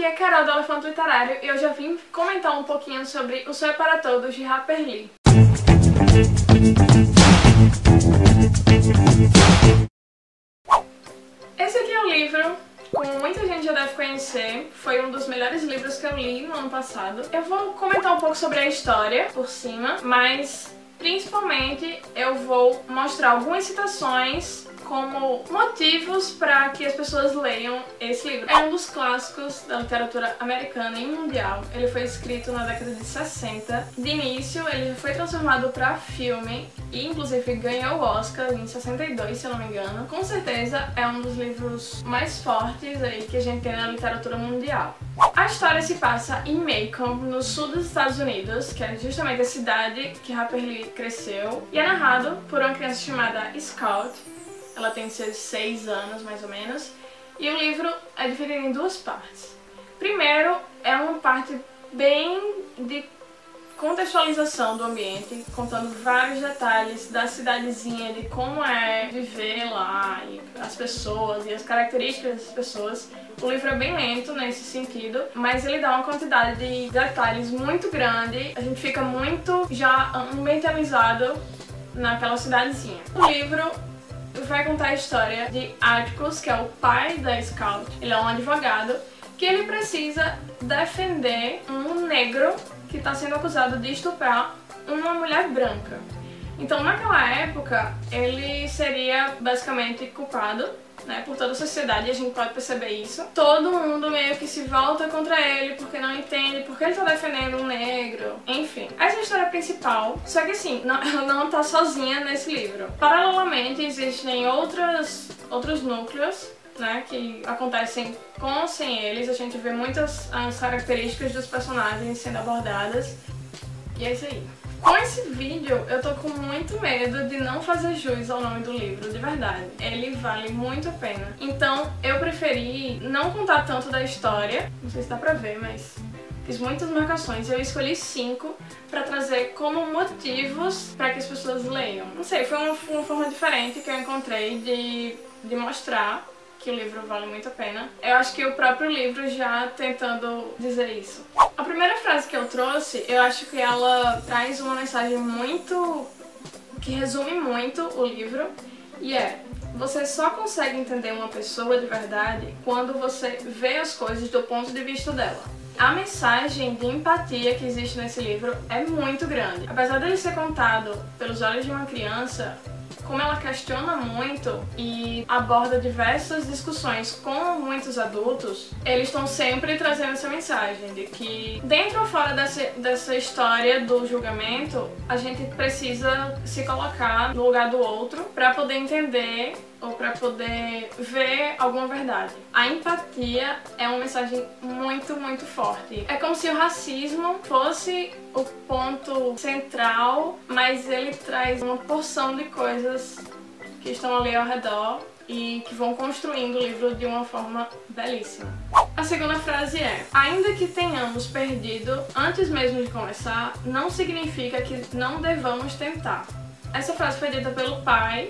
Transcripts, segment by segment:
é Carol do Elefante Literário e eu já vim comentar um pouquinho sobre O Sonho para Todos, de Harper Lee. Esse aqui é o livro, como muita gente já deve conhecer, foi um dos melhores livros que eu li no ano passado. Eu vou comentar um pouco sobre a história por cima, mas principalmente eu vou mostrar algumas citações como motivos para que as pessoas leiam esse livro. É um dos clássicos da literatura americana e mundial. Ele foi escrito na década de 60. De início, ele foi transformado para filme e inclusive ganhou o Oscar em 62, se eu não me engano. Com certeza é um dos livros mais fortes aí que a gente tem na literatura mundial. A história se passa em Macon, no sul dos Estados Unidos, que é justamente a cidade que Harper Lee cresceu, e é narrado por uma criança chamada Scout. Ela tem seus 6 anos, mais ou menos, e o livro é dividido em duas partes. Primeiro, é uma parte bem de contextualização do ambiente, contando vários detalhes da cidadezinha, de como é viver lá, e as pessoas e as características das pessoas. O livro é bem lento nesse sentido, mas ele dá uma quantidade de detalhes muito grande, a gente fica muito já ambientalizado naquela cidadezinha. O livro vai contar a história de Atticus, que é o pai da Scout. Ele é um advogado que ele precisa defender um negro que está sendo acusado de estuprar uma mulher branca. Então, naquela época, ele seria basicamente culpado, né, por toda a sociedade, e a gente pode perceber isso. Todo mundo meio que se volta contra ele porque não entende porque ele tá defendendo um negro. Enfim, essa é a história principal. Só que assim, ela não tá sozinha nesse livro. Paralelamente, existem outros núcleos, né, que acontecem com ou sem eles. A gente vê muitas as características dos personagens sendo abordadas. E é isso aí. Com esse vídeo, eu tô com muito medo de não fazer jus ao nome do livro, de verdade. Ele vale muito a pena. Então, eu preferi não contar tanto da história, não sei se dá pra ver, mas fiz muitas marcações. Eu escolhi 5 pra trazer como motivos pra que as pessoas leiam. Não sei, foi uma forma diferente que eu encontrei de mostrar que o livro vale muito a pena. Eu acho que o próprio livro já tentando dizer isso. A primeira frase que eu trouxe, eu acho que ela traz uma mensagem que resume muito o livro, e é: você só consegue entender uma pessoa de verdade quando você vê as coisas do ponto de vista dela. A mensagem de empatia que existe nesse livro é muito grande. Apesar dele ser contado pelos olhos de uma criança, como ela questiona muito e aborda diversas discussões com muitos adultos, eles estão sempre trazendo essa mensagem de que, dentro ou fora dessa história do julgamento, a gente precisa se colocar no lugar do outro para poder entender ou para poder ver alguma verdade. A empatia é uma mensagem muito, muito forte. É como se o racismo fosse o ponto central, mas ele traz uma porção de coisas que estão ali ao redor e que vão construindo o livro de uma forma belíssima. A segunda frase é: ainda que tenhamos perdido antes mesmo de começar, não significa que não devamos tentar. Essa frase foi dita pelo pai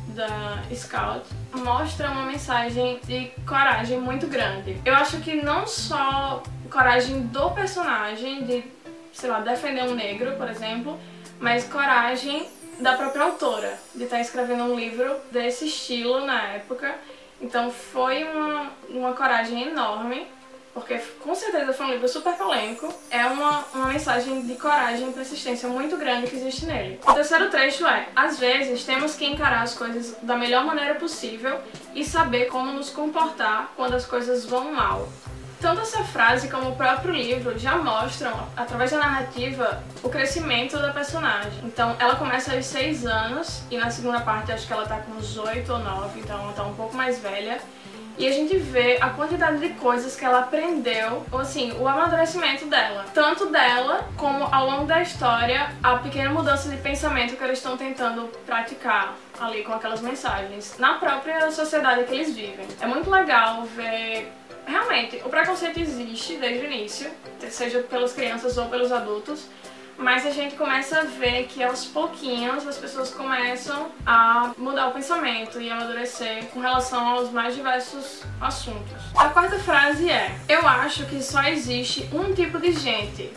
da Scout, mostra uma mensagem de coragem muito grande. Eu acho que não só coragem do personagem de, sei lá, defender um negro, por exemplo, mas coragem da própria autora de estar escrevendo um livro desse estilo na época. Então foi uma coragem enorme, porque com certeza foi um livro super polêmico. É uma mensagem de coragem e persistência muito grande que existe nele. O terceiro trecho é: às vezes temos que encarar as coisas da melhor maneira possível e saber como nos comportar quando as coisas vão mal. Tanto essa frase como o próprio livro já mostram, através da narrativa, o crescimento da personagem. Então, ela começa aos 6 anos e na segunda parte acho que ela tá com uns 8 ou 9, então ela tá um pouco mais velha. E a gente vê a quantidade de coisas que ela aprendeu, ou assim, o amadurecimento dela. Tanto dela, como ao longo da história, a pequena mudança de pensamento que eles estão tentando praticar ali com aquelas mensagens, na própria sociedade que eles vivem. É muito legal ver. Realmente, o preconceito existe desde o início, seja pelas crianças ou pelos adultos, mas a gente começa a ver que aos pouquinhos as pessoas começam a mudar o pensamento e amadurecer com relação aos mais diversos assuntos. A quarta frase é: eu acho que só existe um tipo de gente.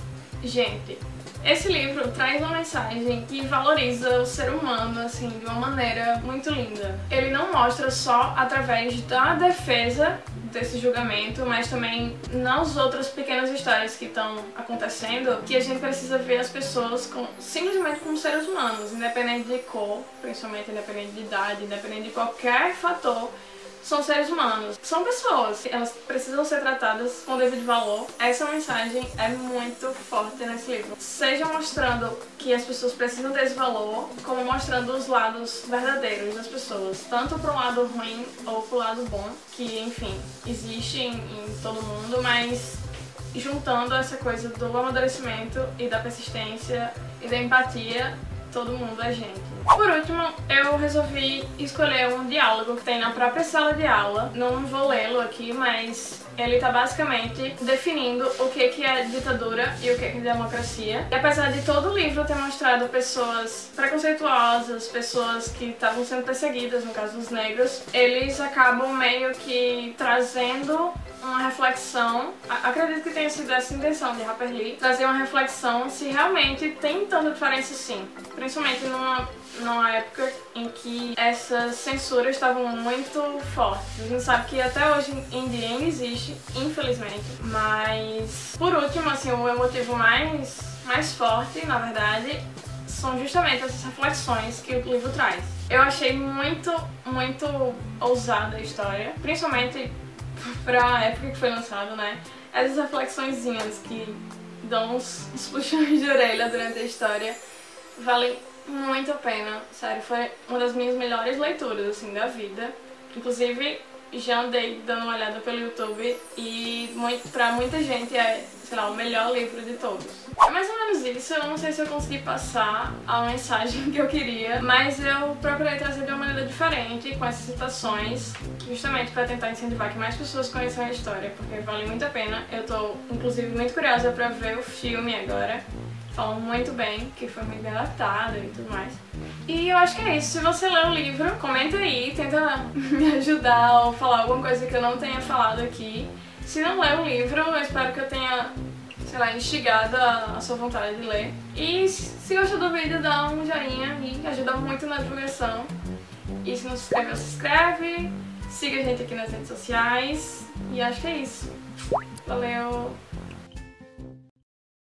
Esse livro traz uma mensagem que valoriza o ser humano, assim, de uma maneira muito linda. Ele não mostra só através da defesa desse julgamento, mas também nas outras pequenas histórias que estão acontecendo, que a gente precisa ver as pessoas simplesmente como seres humanos, independente de cor, principalmente independente de idade, independente de qualquer fator. São seres humanos, são pessoas, elas precisam ser tratadas com devido valor. Essa mensagem é muito forte nesse livro, seja mostrando que as pessoas precisam desse valor, como mostrando os lados verdadeiros das pessoas, tanto pro lado ruim ou pro lado bom, que enfim, existe em todo mundo, mas juntando essa coisa do amadurecimento e da persistência e da empatia, todo mundo é gente. Por último, eu resolvi escolher um diálogo que tem na própria sala de aula. Não vou lê-lo aqui, mas ele tá basicamente definindo o que é ditadura e o que é democracia. E apesar de todo o livro ter mostrado pessoas preconceituosas, pessoas que estavam sendo perseguidas, no caso os negros, eles acabam meio que trazendo uma reflexão, acredito que tenha sido essa a intenção de Harper Lee, trazer uma reflexão se realmente tem tanta diferença sim, principalmente numa época em que essas censuras estavam muito fortes. A gente sabe que até hoje em dia ainda existe, infelizmente, mas por último, assim, o meu motivo mais forte, na verdade, são justamente essas reflexões que o livro traz. Eu achei muito ousada a história, principalmente pra época que foi lançado, né? Essas reflexõezinhas que dão uns puxões de orelha durante a história valem muito a pena, sério, foi uma das minhas melhores leituras, assim, da vida. Inclusive, já andei dando uma olhada pelo YouTube e pra muita gente é, sei lá, o melhor livro de todos. É mais ou menos isso, eu não sei se eu consegui passar a mensagem que eu queria, mas eu procurei trazer de uma maneira diferente, com essas citações, justamente para tentar incentivar que mais pessoas conheçam a história, porque vale muito a pena. Eu tô, inclusive, muito curiosa para ver o filme agora. Falam muito bem, que foi muito bem adaptado e tudo mais. E eu acho que é isso. Se você leu o livro, comenta aí, tenta me ajudar ou falar alguma coisa que eu não tenha falado aqui. Se não leu o livro, eu espero que eu tenha, sei lá, instigado a sua vontade de ler. E se gostou do vídeo, dá um joinha e ajuda muito na divulgação. E se não se inscreveu, se inscreve. Siga a gente aqui nas redes sociais. E acho que é isso. Valeu!